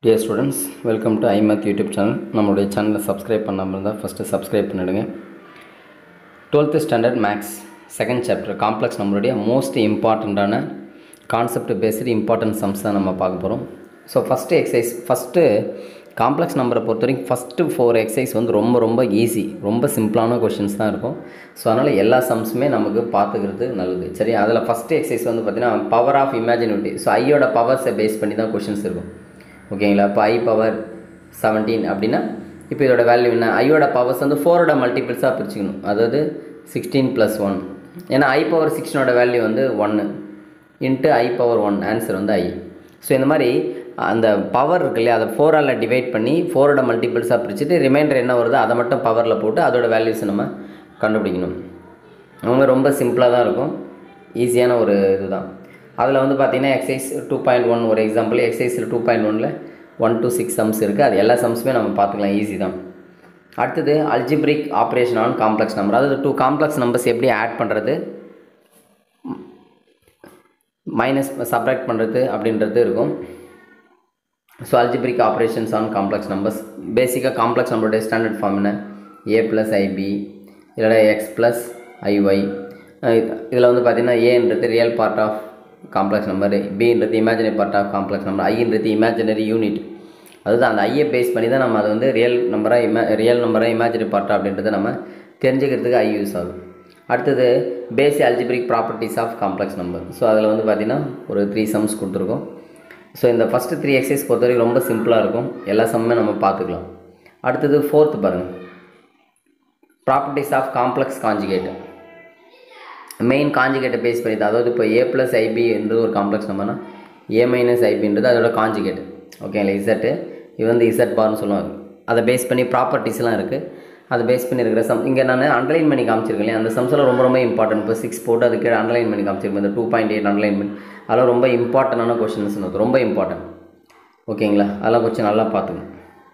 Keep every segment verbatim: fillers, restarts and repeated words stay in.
Dear students, welcome to iMath YouTube channel. நம்மளுடைய சேனலை subscribe பண்ணாமல் இருந்தால் ஃபஸ்ட்டு சப்ஸ்கிரைப் பண்ணிடுங்க. Twelfth standard maths second chapter complex நம்மளுடைய மோஸ்ட் இம்பார்ட்டண்ட்டான கான்செப்ட் பேஸ்டு இம்பார்ட்டன்ட் சம்ஸ் தான் நம்ம பார்க்க போகிறோம். So first exercise first complex நம்பரை பொறுத்த வரைக்கும் ஃபஸ்ட்டு ஃபோர் எக்ஸசைஸ் வந்து ரொம்ப ரொம்ப ஈஸி, ரொம்ப சிம்பிளான கொஷின்ஸ் தான் இருக்கும். ஸோ அதனால் எல்லா சம்ஸுமே நமக்கு பார்த்துக்கிறது நல்லது. சரி, அதில் ஃபஸ்ட்டு எக்ஸசைஸ் வந்து பார்த்திங்கன்னா பவர் ஆஃப் இமேஜினிட்டி. ஸோ ஐயோட பவர்ஸை பேஸ் பண்ணி தான் கொஷின்ஸ் இருக்கும். ஓகேங்களா? இப்போ ஐ பவர் செவன்டீன் அப்படின்னா இப்போ இதோட வேல்யூ என்ன? ஐயோட பவர்ஸ் வந்து ஃபோரோட மல்டிபிள்ஸாக பிரிச்சுக்கணும். அதாவது சிக்ஸ்டீன் ப்ளஸ் ஒன். ஏன்னா ஐ பவர் சிக்ஸ்டீனோட வேல்யூ வந்து ஒன்று into i power one, answer வந்து ஐ. ஸோ இந்த மாதிரி அந்த பவர் இருக்கு இல்லையா, அதை ஃபோரால் டிவைட் பண்ணி ஃபோரோட மல்டிபிள்ஸாக பிரிச்சுட்டு ரிமைண்டர் என்ன வருதோ அதை மட்டும் பவரில் போட்டு அதோட வேல்யூஸ் நம்ம கண்டுபிடிக்கணும். அவங்க ரொம்ப சிம்பிளாக தான் இருக்கும், ஈஸியான ஒரு இதுதான். அதில் வந்து பார்த்திங்கன்னா எக்ஸைஸ் டூ பாயிண்ட் ஒன் ஒரு எக்ஸாம்பிள். எக்ஸைஸில் டூ பாயிண்ட் ஒனில் ஒன் டு சிக்ஸ் சம்ஸ் இருக்குது. அது எல்லா சம்ஸுமே நம்ம பார்த்துக்கலாம், ஈஸி தான். அடுத்தது algebraic operation on complex number. அதாவது டூ காம்ப்ளெக்ஸ் நம்பர்ஸ் எப்படி ஆட் பண்ணுறது, மைனஸ் சப்ராக்ட் பண்ணுறது அப்படின்றது இருக்கும். So algebraic operations on complex numbers. பேசிக்காக காம்ப்ளெக்ஸ் நம்பருடைய ஸ்டாண்டர்ட் ஃபார்ம் என்ன? ஏ ப்ளஸ் ஐபி இல்லைனா எக்ஸ் ப்ளஸ் ஐஒய். இதில் வந்து பார்த்திங்கன்னா ஏன்றது real part of complex number, பின்றது imaginary part of complex number, ஐன்றது இமேஜினரி யூனிட். அதுதான் அந்த ஐயை பேஸ் பண்ணி தான் நம்ம அதை வந்து ரியல் நம்பராக இமே ரியல் நம்பராக இமேஜினரி பார்ட்டாக அப்படின்றத நம்ம தெரிஞ்சுக்கிறதுக்கு ஐ யூஸ் ஆகும். அடுத்தது basic algebraic properties of complex number. So அதில் வந்து பார்த்திங்கன்னா ஒரு த்ரீ சம்ஸ் கொடுத்துருக்கோம். ஸோ இந்த ஃபஸ்ட்டு த்ரீ எக்ஸசைஸ் பொறுத்த வரைக்கும் ரொம்ப சிம்பிளாக இருக்கும், எல்லா சம்மே நம்ம பார்த்துக்கலாம். அடுத்தது ஃபோர்த்து பாருங்கள், properties of complex conjugate. Main கான்ஜுகேட்டை பேஸ் பண்ணி தான். அதாவது இப்போ ஏ ப்ளஸ் ஐபின்றது ஒரு காம்ப்ளெக்ஸ் நம்பர்னா ஏ மைனஸ் ஐபின்றது அதோட கான்ஜுகேட். ஓகேங்களா? இசட்டு இது வந்து இசட் பார்னு சொல்லுவாங்க. அதை பேஸ் பண்ணி ப்ராப்பர்ட்டிஸ்லாம் இருக்குது. அதை பேஸ் பண்ணி இருக்கிற சம் இங்கே நான் அண்டர்லைன் பண்ணி காமிச்சிருக்கேன். அந்த சம்ஸில் ரொம்ப ரொம்ப இம்பார்ட்டன்ட். இப்போ சிக்ஸ் போட்டு அதுக்கு அண்டர்லைன் பண்ணி காமிச்சிருக்கேன். இந்த டூ பாயிண்ட் எயிட் அண்டர்லைன் பண்ணி அதெல்லாம் ரொம்ப இம்பார்ட்டண்டான கொஷின்ஸ், ரொம்ப இம்பார்ட்டன்ட். ஓகேங்களா? அதெல்லாம் கொஞ்சம் நல்லா பார்த்துக்கணும்.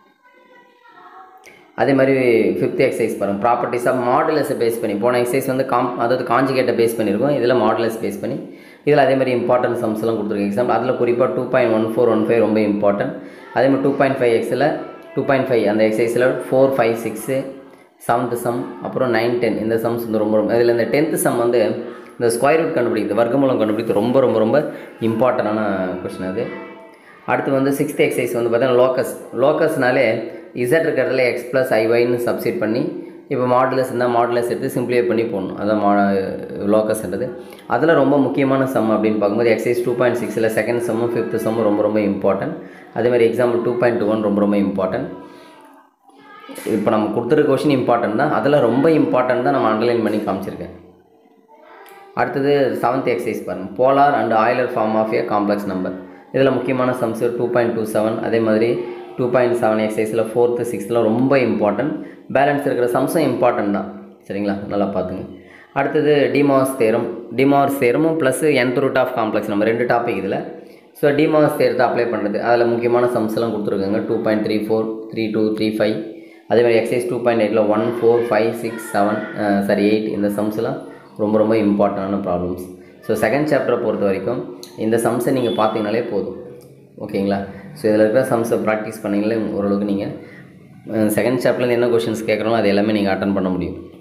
அதே மாதிரி ஃபிஃப்த் எக்ஸசைஸ் பாருங்கள், ப்ராப்பர்ட்டிஸ் ஆஃப் மாடுலஸை பேஸ் பண்ணி. போன எக்ஸசைஸ் வந்து காம் அதாவது கான்ஜுகேட்டை பேஸ் பண்ணியிருக்கோம், இதில் மாடுலஸ் பேஸ் பண்ணி. இதில் அதே மாதிரி இம்பார்ட்டன்ட் சம்ஸ்லாம் கொடுத்துருக்கேன் எக்ஸாம்பிள். அதில் குறிப்பாக two point one four one five ரொம்ப இம்பார்ட்டன்ட். அதே மாதிரி டூ பாயிண்ட் ஃபைவ் எக்ஸில் டூ பாயிண்ட் ஃபைவ் அந்த எக்ஸசைஸில் four five six seventh sum அப்புறம் நைன் டென் இந்த சம்ஸ் வந்து ரொம்ப ரொம்ப இதில் இந்த டென்த்து சம் வந்து இந்த ஸ்கொயர் ரூட் கண்டுபிடிக்கிறது, வர்க்கமூலம் கண்டுபிடிக்கிறது ரொம்ப ரொம்ப ரொம்ப இம்பார்ட்டண்டான கொஷின் அது. அடுத்து வந்து சிக்ஸ்த் எக்ஸசைஸ் வந்து பார்த்தீங்கன்னா லோக்கஸ். லோக்கஸ்னாலே இசட் இருக்கிறதுல எக்ஸ் ப்ளஸ் ஐஒய்னு சப்ஸ்டிட் பண்ணி இப்போ மாடுலஸ் இருந்தால் மாடுலஸ் எடுத்து சிம்பிளிஃபை பண்ணி போடணும். அதான் மா லோக்கஸ்ன்றது. அதில் ரொம்ப முக்கியமான சம் அப்படின்னு பார்க்கும்போது எக்ஸசைஸ் டூ பாயிண்ட் சிக்ஸில் செகண்ட் சம்மும் ஃபிஃப்த் சம்மும் ரொம்ப ரொம்ப இம்பார்ட்டன்ட். அதேமாதிரி example two point two one ரொம்ப ரொம்ப இம்பார்ட்டன்ட். இப்போ நம்ம கொடுத்துருக்க கொஷின் இம்பார்ட்டன்ட் தான், அதில் ரொம்ப இம்பார்ட்டன்ட் தான் நம்ம அண்டர்லைன் பண்ணி காமிச்சிருக்கேன். அடுத்தது செவன்த் எக்ஸசைஸ் பாருங்கள், polar and Euler form of a complex number. இதில் முக்கியமான sums two point two seven அதே மாதிரி டூ பாயிண்ட் செவன் எக்ஸசைஸில் ஃபோர்த்து சிக்ஸ்த்தில் ரொம்ப இம்பார்ட்டன்ட். பேலன்ஸ் இருக்கிற சம்ஸும் இம்பார்ட்டன்ட் தான். சரிங்களா? நல்லா பார்த்துங்க. அடுத்தது டிமாஸ் தேரம். டிமாஸ் தேரமும் plus nth root of complex number ரெண்டு டாபிக் இதில். ஸோ டிமாஸ் தேரத்தை அப்ளை பண்ணுறது, அதில் முக்கியமான சம்ஸ் எல்லாம் கொடுத்துருக்காங்க. Two point three four three two three five அதே மாதிரி எக்ஸசைஸ் டூ பாயிண்ட் எயிட்டில் one four five six seven sorry eight இந்த சம்ஸ்லாம் ரொம்ப ரொம்ப இம்பார்ட்டண்டான ப்ராப்ளம்ஸ். ஸோ செகண்ட் சாப்டரை பொறுத்த வரைக்கும் இந்த சம்ஸை நீங்கள் பார்த்தீங்கனாலே போதும். ஓகேங்களா? ஸோ இதில் இருக்கிற சம்ஸை ப்ராக்டிஸ் பண்ணிங்களே ஓரளவுக்கு நீங்கள் செகண்ட் சாப்டர்லேருந்து என்ன கொஷின்ஸ் கேட்குறோம் அது எல்லாமே நீங்கள் அட்டன் பண்ண முடியும்.